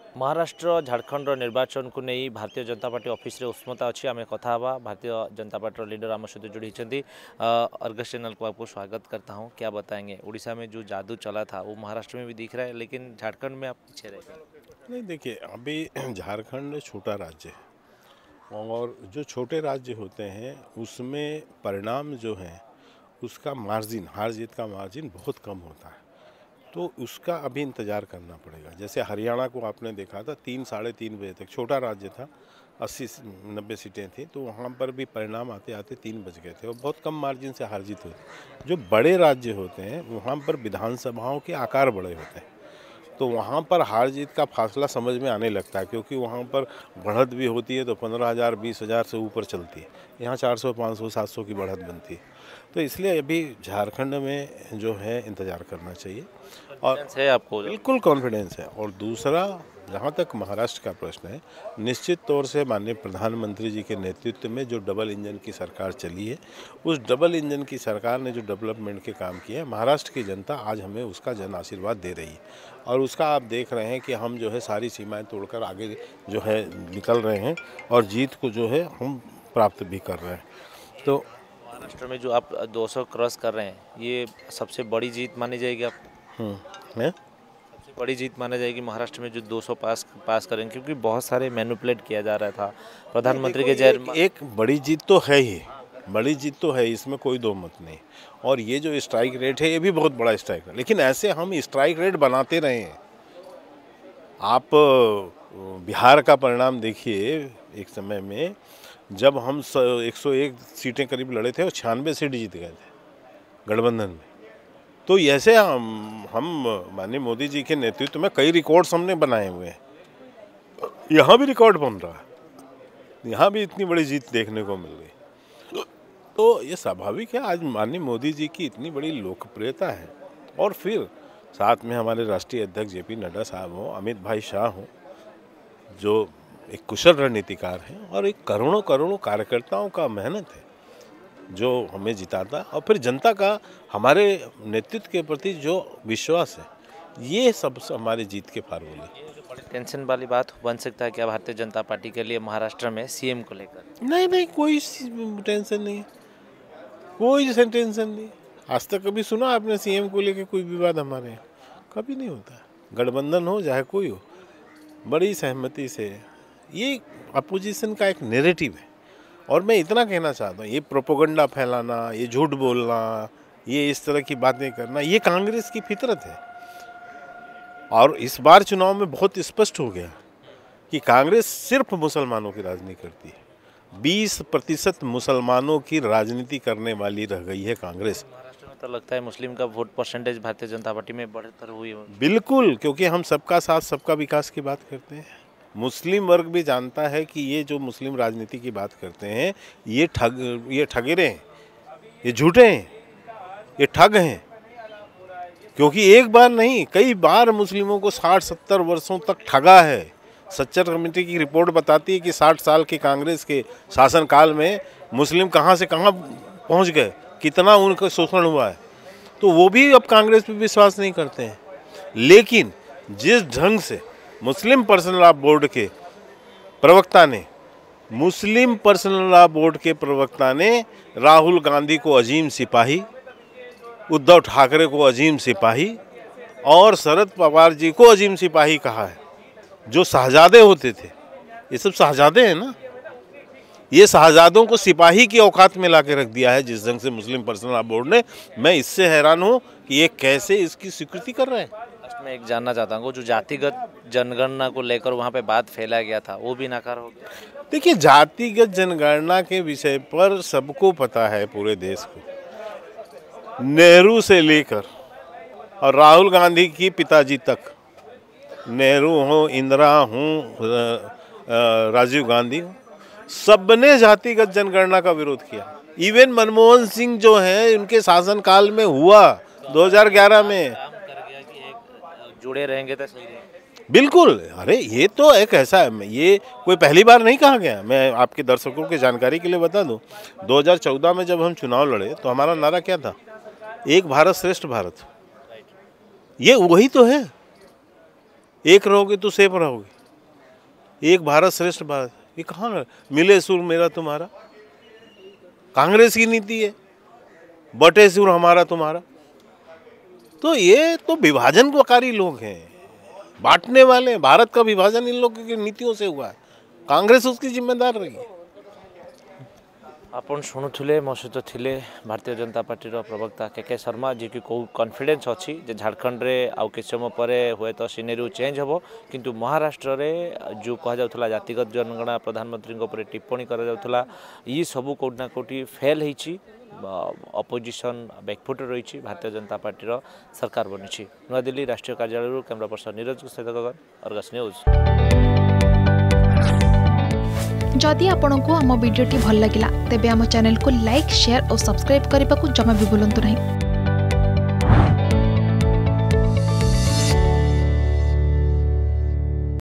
महाराष्ट्र झारखंड निर्वाचन को नहीं भारतीय जनता पार्टी ऑफिस रे उष्मता अच्छी आम कथा भारतीय जनता पार्टी लीडर आम सहित जोड़ी अर्गस चैनल को आपको स्वागत करता हूं। क्या बताएंगे, उड़ीसा में जो जादू चला था वो महाराष्ट्र में भी दिख रहा है, लेकिन झारखंड में आप पीछे रह गए। नहीं, देखिए, अभी झारखंड छोटा राज्य है और जो छोटे राज्य होते हैं उसमें परिणाम जो है उसका मार्जिन, हार जीत का मार्जिन बहुत कम होता है, तो उसका अभी इंतज़ार करना पड़ेगा। जैसे हरियाणा को आपने देखा था 3-3.5 बजे तक, छोटा राज्य था, 80-90 सीटें थी, तो वहाँ पर भी परिणाम आते आते 3 बज गए थे और बहुत कम मार्जिन से हार जीत हुई थी। जो बड़े राज्य होते हैं वहाँ पर विधानसभाओं के आकार बड़े होते हैं, तो वहाँ पर हार जीत का फासला समझ में आने लगता है, क्योंकि वहाँ पर बढ़त भी होती है तो 15,000 20,000 से ऊपर चलती है। यहाँ 400 500 700 की बढ़त बनती है, तो इसलिए अभी झारखंड में जो है इंतज़ार करना चाहिए और है आपको बिल्कुल कॉन्फिडेंस है। और दूसरा, जहाँ तक महाराष्ट्र का प्रश्न है, निश्चित तौर से माननीय प्रधानमंत्री जी के नेतृत्व में जो डबल इंजन की सरकार चली है, उस डबल इंजन की सरकार ने जो डेवलपमेंट के काम किए हैं, महाराष्ट्र की जनता आज हमें उसका जन आशीर्वाद दे रही है और उसका आप देख रहे हैं कि हम जो है सारी सीमाएं तोड़कर आगे जो है निकल रहे हैं और जीत को जो है हम प्राप्त भी कर रहे हैं। तो महाराष्ट्र में जो आप 200 क्रॉस कर रहे हैं, ये सबसे बड़ी जीत मानी जाएगी आप? है सबसे बड़ी जीत माना जाएगी महाराष्ट्र में जो 200 पास करेंगे, क्योंकि बहुत सारे मैनिपुलेट किया जा रहा था प्रधानमंत्री के एक बड़ी जीत तो है ही, बड़ी जीत तो है, इसमें कोई दो मत नहीं। और ये जो स्ट्राइक रेट है ये भी बहुत बड़ा स्ट्राइक है, लेकिन ऐसे हम स्ट्राइक रेट बनाते रहे हैं। आप बिहार का परिणाम देखिए, एक समय में जब हम 101 सीटें करीब लड़े थे और 96 सीट जीत गए थे गठबंधन में। तो ऐसे हम माननीय मोदी जी के नेतृत्व में कई रिकॉर्ड्स हमने बनाए हुए हैं। यहाँ भी रिकॉर्ड बन रहा है, यहाँ भी इतनी बड़ी जीत देखने को मिल गई, तो ये स्वाभाविक है। आज माननीय मोदी जी की इतनी बड़ी लोकप्रियता है और फिर साथ में हमारे राष्ट्रीय अध्यक्ष JP नड्डा साहब हों, अमित भाई शाह हों, जो एक कुशल रणनीतिकार हैं, और एक करोड़ों करोड़ों कार्यकर्ताओं का मेहनत है जो हमें जिताता, और फिर जनता का हमारे नेतृत्व के प्रति जो विश्वास है, ये सब हमारी जीत के फार्मूले। ये जो बड़ी टेंशन वाली बात बन सकता है क्या भारतीय जनता पार्टी के लिए महाराष्ट्र में CM को लेकर? नहीं, कोई टेंशन नहीं है, कोई टेंशन नहीं। आज तक कभी सुना आपने CM को लेकर कोई विवाद हमारे यहाँ? कभी नहीं होता। गठबंधन हो चाहे कोई हो, बड़ी सहमति से, ये अपोजिशन का एक नैरेटिव है। और मैं इतना कहना चाहता हूँ, ये प्रोपेगेंडा फैलाना, ये झूठ बोलना, ये इस तरह की बातें करना, ये कांग्रेस की फितरत है। और इस बार चुनाव में बहुत स्पष्ट हो गया कि कांग्रेस सिर्फ मुसलमानों की राजनीति करती है। 20% मुसलमानों की राजनीति करने वाली रह गई है कांग्रेस। महाराष्ट्र में तो लगता है मुस्लिम का vote percentage Bharatiya Janata party में बढ़कर हुई हो। बिल्कुल, क्योंकि हम सबका साथ सबका विकास की बात करते हैं। मुस्लिम वर्ग भी जानता है कि ये जो मुस्लिम राजनीति की बात करते हैं, ये ठगेरे हैं, ये झूठे हैं, ये ठग हैं। क्योंकि एक बार नहीं, कई बार मुस्लिमों को 60-70 वर्षों तक ठगा है। सच्चर कमेटी की रिपोर्ट बताती है कि 60 साल के कांग्रेस के शासनकाल में मुस्लिम कहाँ से कहाँ पहुँच गए, कितना उनका शोषण हुआ है। तो वो भी अब कांग्रेस पे विश्वास नहीं करते हैं। लेकिन जिस ढंग से मुस्लिम पर्सनल लॉ बोर्ड के प्रवक्ता ने राहुल गांधी को अजीम सिपाही, उद्धव ठाकरे को अजीम सिपाही और शरद पवार जी को अजीम सिपाही कहा है, जो शहजादे होते थे, ये सब शहजादे हैं ना, ये शहजादों को सिपाही की औकात में ला के रख दिया है जिस ढंग से मुस्लिम पर्सनल लॉ बोर्ड ने। मैं इससे हैरान हूँ कि ये कैसे इसकी स्वीकृति कर रहे हैं। मैं एक जानना चाहता हूँ, जो जातिगत जनगणना को लेकर वहाँ पे बात फैला गया था, वो भी नकार हो गया। देखिए, जातिगत जनगणना के विषय पर सबको पता है, पूरे देश को, नेहरू से लेकर और राहुल गांधी की पिताजी तक, नेहरू हो, इंदिरा हो, राजीव गांधी हो, सबने जातिगत जनगणना का विरोध किया। इवन मनमोहन सिंह जो है, उनके शासनकाल में हुआ 2011 में। जुड़े रहेंगे तो सही रहेंगे। बिल्कुल, अरे ये तो एक ऐसा है, ये कोई पहली बार नहीं कहा गया। मैं आपके दर्शकों की जानकारी के लिए बता दूं, 2014 में जब हम चुनाव लड़े तो हमारा नारा क्या था? एक भारत श्रेष्ठ भारत। ये वही तो है, एक रहोगे तो सेफ रहोगे। एक भारत श्रेष्ठ भारत, ये कहाँ मिले सुर मेरा तुम्हारा? कांग्रेस की नीति है, बटे सुर हमारा तुम्हारा। तो ये तो विभाजनकारी लोग हैं, बांटने वाले। भारत का विभाजन इन लोगों की नीतियों से हुआ है, कांग्रेस उसकी जिम्मेदार रही है। आपण शुणुले मो सहित थिले भारतीय जनता पार्टी प्रवक्ता के शर्मा जी की कौ कॉन्फिडेंस अच्छी जे झारखंड रे आउ किछ समय पर हुए तो सिनेरी चेंज हम, किंतु महाराष्ट्र रे जो कह जाउथला जातिगत जनगणना प्रधानमंत्री ऊपर टिप्पणी करा जाउथला, ई सबू कोट ना कोटी फेल होईची। अपोजिशन बैकफुट रही, भारतीय जनता पार्टी सरकार बनी। नवा दिल्ली राष्ट्रीय कार्यालय कैमरा पर्सन नीरज सहित गगन, अर्गस न्यूज। जदि आपंक आम भिडी भल लगा तेब आम चैनल को लाइक शेयर और सब्सक्राइब करने को जमा भी भूलु नहीं।